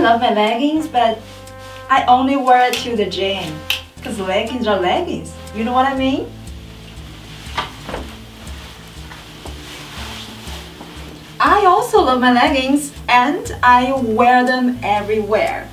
love my leggings, but I only wear it to the gym. Because leggings are leggings. You know what I mean? I also love my leggings and I wear them everywhere.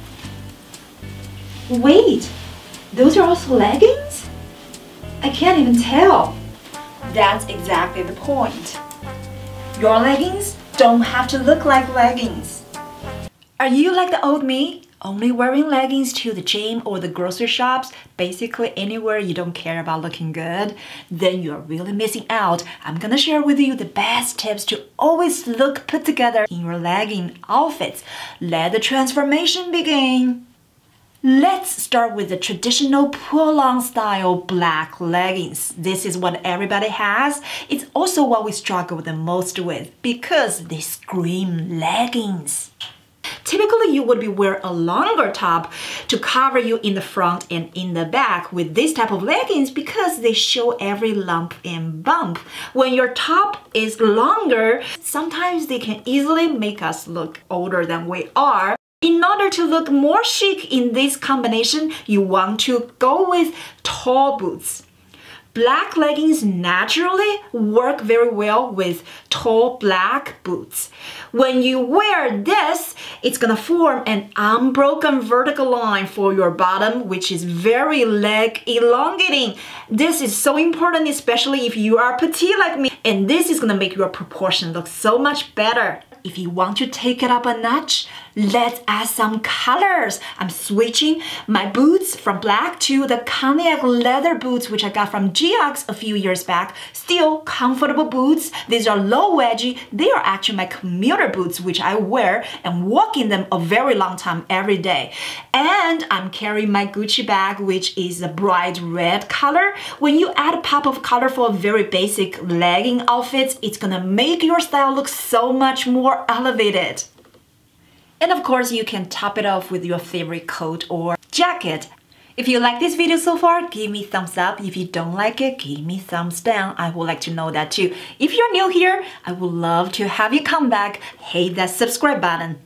Wait, those are also leggings? I can't even tell. That's exactly the point. Your leggings don't have to look like leggings. Are you like the old me? Only wearing leggings to the gym or the grocery shops, basically anywhere you don't care about looking good? Then you're really missing out. I'm gonna share with you the best tips to always look put together in your legging outfits. Let the transformation begin. Let's start with the traditional pull-on style black leggings. This is what everybody has. It's also what we struggle the most with because they scream leggings. Typically, you would be wearing a longer top to cover you in the front and in the back with this type of leggings because they show every lump and bump. When your top is longer, sometimes they can easily make us look older than we are. In order to look more chic in this combination, you want to go with tall boots. Black leggings naturally work very well with tall black boots. When you wear this, it's gonna form an unbroken vertical line for your bottom, which is very leg elongating. This is so important, especially if you are petite like me, and this is gonna make your proportion look so much better. If you want to take it up a notch, let's add some colors. I'm switching my boots from black to the cognac leather boots, which I got from Geox a few years back. Still comfortable boots. These are low wedgie. They are actually my commuter boots, which I wear and walk in them a very long time every day. And I'm carrying my Gucci bag, which is a bright red color. When you add a pop of color for a very basic legging outfits, it's gonna make your style look so much more elevated. And of course, you can top it off with your favorite coat or jacket. If you like this video so far, give me thumbs up. If you don't like it, give me thumbs down. I would like to know that too. If you're new here, I would love to have you come back. Hit that subscribe button.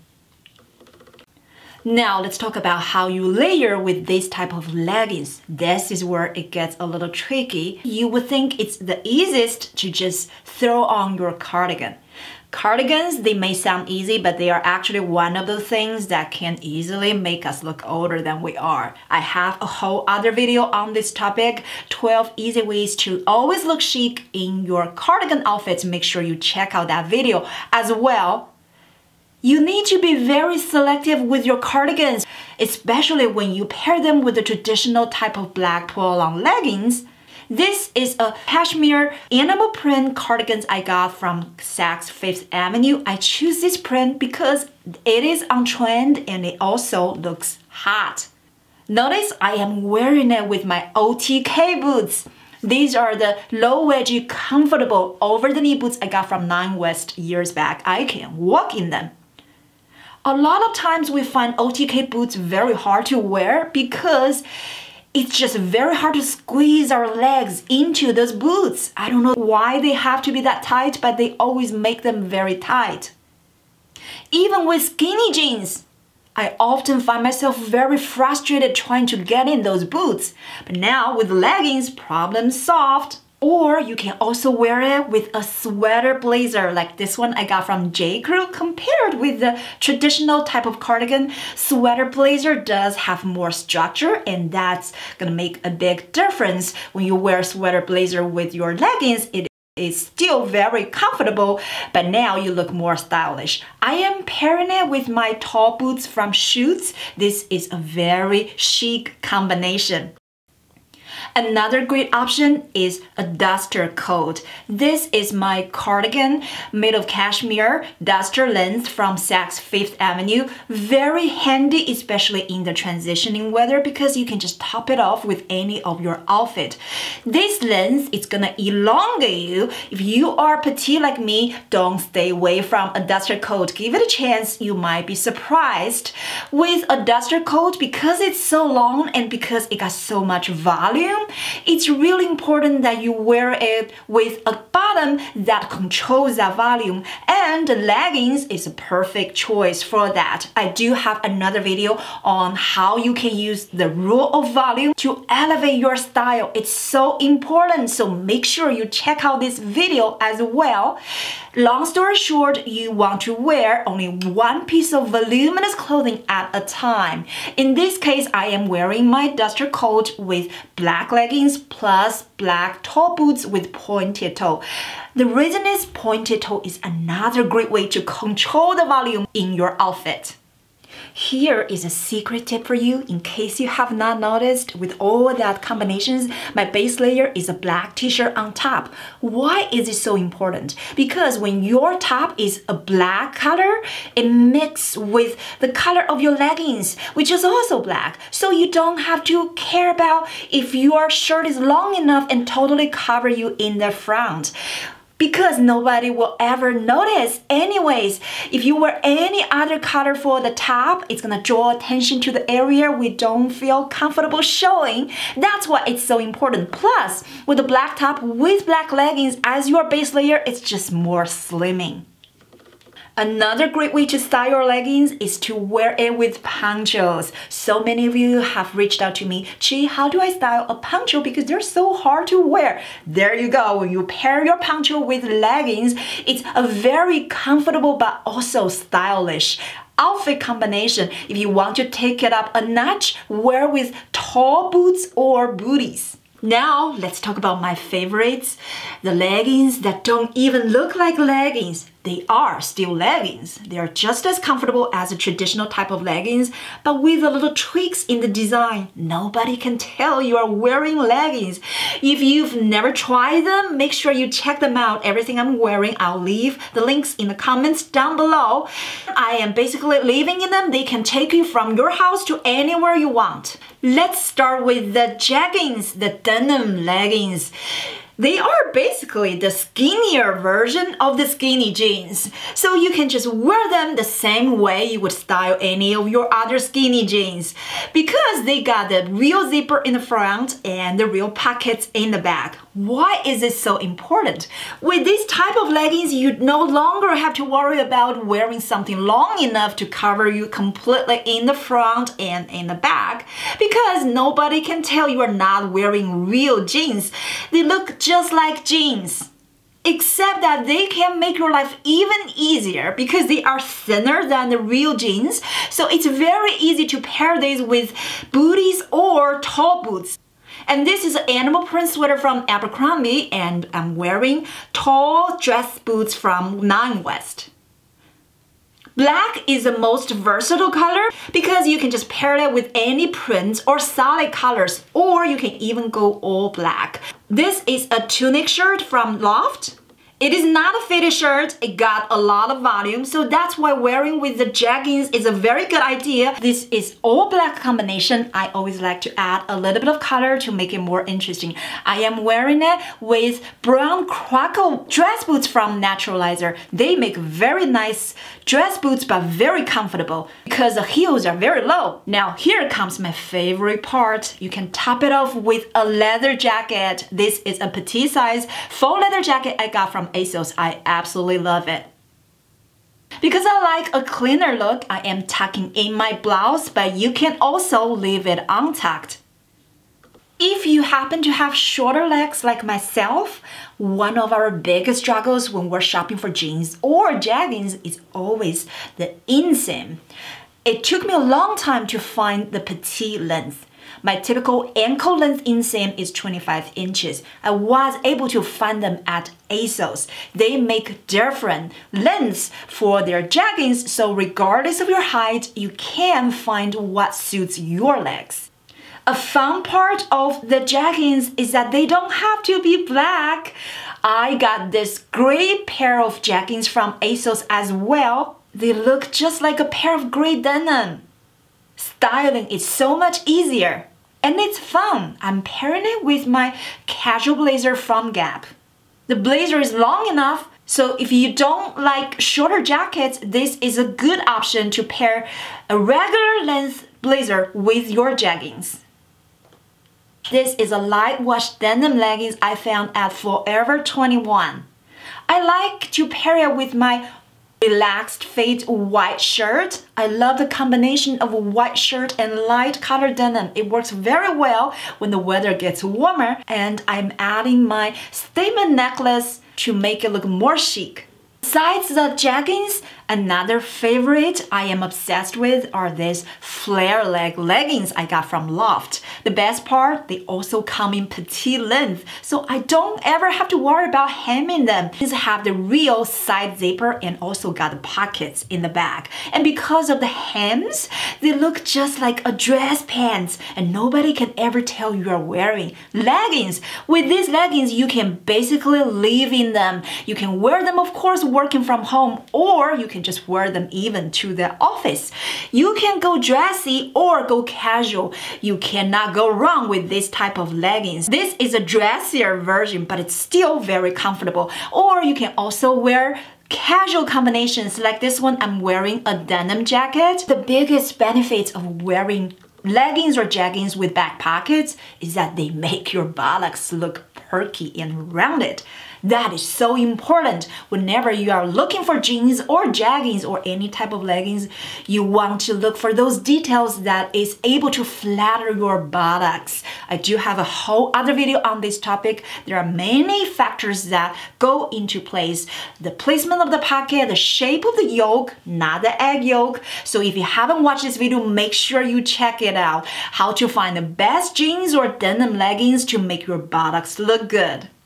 Now let's talk about how you layer with this type of leggings. This is where it gets a little tricky. You would think it's the easiest to just throw on your cardigan. Cardigans, they may sound easy, but they are actually one of the things that can easily make us look older than we are. I have a whole other video on this topic, 12 easy ways to always look chic in your cardigan outfits. Make sure you check out that video as well. You need to be very selective with your cardigans, especially when you pair them with the traditional type of black pull-on leggings. This is a cashmere animal print cardigans I got from Saks Fifth Avenue. I choose this print because it is on trend and it also looks hot. Notice I am wearing it with my OTK boots. These are the low wedgie, comfortable over-the-knee boots I got from Nine West years back. I can walk in them. A lot of times we find OTK boots very hard to wear because it's just very hard to squeeze our legs into those boots. I don't know why they have to be that tight, but they always make them very tight. Even with skinny jeans, I often find myself very frustrated trying to get in those boots. But now with leggings, problem solved. Or you can also wear it with a sweater blazer like this one I got from J. Crew. Compared with the traditional type of cardigan, sweater blazer does have more structure, and that's gonna make a big difference. When you wear sweater blazer with your leggings, it is still very comfortable, but now you look more stylish. I am pairing it with my tall boots from Schutz. This is a very chic combination. Another great option is a duster coat. This is my cardigan made of cashmere duster length from Saks Fifth Avenue. Very handy, especially in the transitioning weather, because you can just top it off with any of your outfit. This length is gonna elongate you. If you are petite like me, don't stay away from a duster coat. Give it a chance, you might be surprised. With a duster coat, because it's so long and because it got so much volume, it's really important that you wear it with a bottom that controls that volume, and the leggings is a perfect choice for that. I do have another video on how you can use the rule of volume to elevate your style. It's so important, so make sure you check out this video as well. Long story short, you want to wear only one piece of voluminous clothing at a time. In this case, I am wearing my duster coat with black leggings plus black tall boots with pointed toe. The reason is pointed toe is another great way to control the volume in your outfit. Here is a secret tip for you in case you have not noticed. With all that combinations, my base layer is a black t-shirt on top. Why is it so important? Because when your top is a black color, it mixes with the color of your leggings, which is also black. So you don't have to care about if your shirt is long enough and totally cover you in the front, because nobody will ever notice anyways. If you wear any other color for the top, it's gonna draw attention to the area we don't feel comfortable showing. That's why it's so important. Plus, with the black top with black leggings as your base layer, it's just more slimming. Another great way to style your leggings is to wear it with ponchos. So many of you have reached out to me, Chi, how do I style a poncho because they're so hard to wear? There you go. When you pair your poncho with leggings, it's a very comfortable but also stylish outfit combination. If you want to take it up a notch, wear with tall boots or booties. Now, let's talk about my favorites, the leggings that don't even look like leggings. They are still leggings. They are just as comfortable as a traditional type of leggings, but with a little tweaks in the design. Nobody can tell you are wearing leggings. If you've never tried them, make sure you check them out. Everything I'm wearing, I'll leave the links in the comments down below. I am basically living in them. They can take you from your house to anywhere you want. Let's start with the jeggings, the denim leggings. They are basically the skinnier version of the skinny jeans. So you can just wear them the same way you would style any of your other skinny jeans, because they got the real zipper in the front and the real pockets in the back. Why is it so important? With this type of leggings, you no longer have to worry about wearing something long enough to cover you completely in the front and in the back, because nobody can tell you are not wearing real jeans. They look just like jeans, except that they can make your life even easier because they are thinner than the real jeans. So it's very easy to pair these with booties or tall boots. And this is an animal print sweater from Abercrombie, and I'm wearing tall dress boots from Nine West. Black is the most versatile color because you can just pair it with any prints or solid colors, or you can even go all black. This is a tunic shirt from Loft. It is not a fitted shirt, it got a lot of volume, so that's why wearing with the jeggings is a very good idea. This is all black combination. I always like to add a little bit of color to make it more interesting. I am wearing it with brown croco dress boots from Naturalizer. They make very nice dress boots but very comfortable because the heels are very low. Now here comes my favorite part. You can top it off with a leather jacket. This is a petite size faux leather jacket I got from ASOS. I absolutely love it. Because I like a cleaner look, I am tucking in my blouse, but you can also leave it untucked. If you happen to have shorter legs like myself, one of our biggest struggles when we're shopping for jeans or jeggings is always the inseam. It took me a long time to find the petite length. My typical ankle length inseam is 25 inches. I was able to find them at ASOS. They make different lengths for their jeggings, so regardless of your height, you can find what suits your legs. A fun part of the jeggings is that they don't have to be black. I got this great pair of jeggings from ASOS as well. They look just like a pair of gray denim. Styling is so much easier, and it's fun. I'm pairing it with my casual blazer from Gap. The blazer is long enough, so if you don't like shorter jackets, this is a good option to pair a regular length blazer with your jeggings. This is a light wash denim leggings I found at Forever 21. I like to pair it with my relaxed fit white shirt. I love the combination of white shirt and light color denim. It works very well when the weather gets warmer. And I'm adding my statement necklace to make it look more chic. Besides the jeggings, another favorite I am obsessed with are these flare leg leggings I got from Loft. The best part, they also come in petite length, so I don't ever have to worry about hemming them. These have the real side zipper and also got the pockets in the back. And because of the hems, they look just like a dress pants and nobody can ever tell you are wearing leggings. With these leggings, you can basically live in them. You can wear them, of course, working from home, or you can just wear them even to the office. You can go dressy or go casual. You cannot go wrong with this type of leggings. This is a dressier version, but it's still very comfortable. Or you can also wear casual combinations like this one. I'm wearing a denim jacket. The biggest benefits of wearing leggings or jeggings with back pockets is that they make your buttocks look perky and rounded. That is so important. Whenever you are looking for jeans or jeggings or any type of leggings, you want to look for those details that is able to flatter your buttocks. I do have a whole other video on this topic. There are many factors that go into place. The placement of the pocket, the shape of the yoke, not the egg yolk. So if you haven't watched this video, make sure you check it out. How to find the best jeans or denim leggings to make your buttocks look good.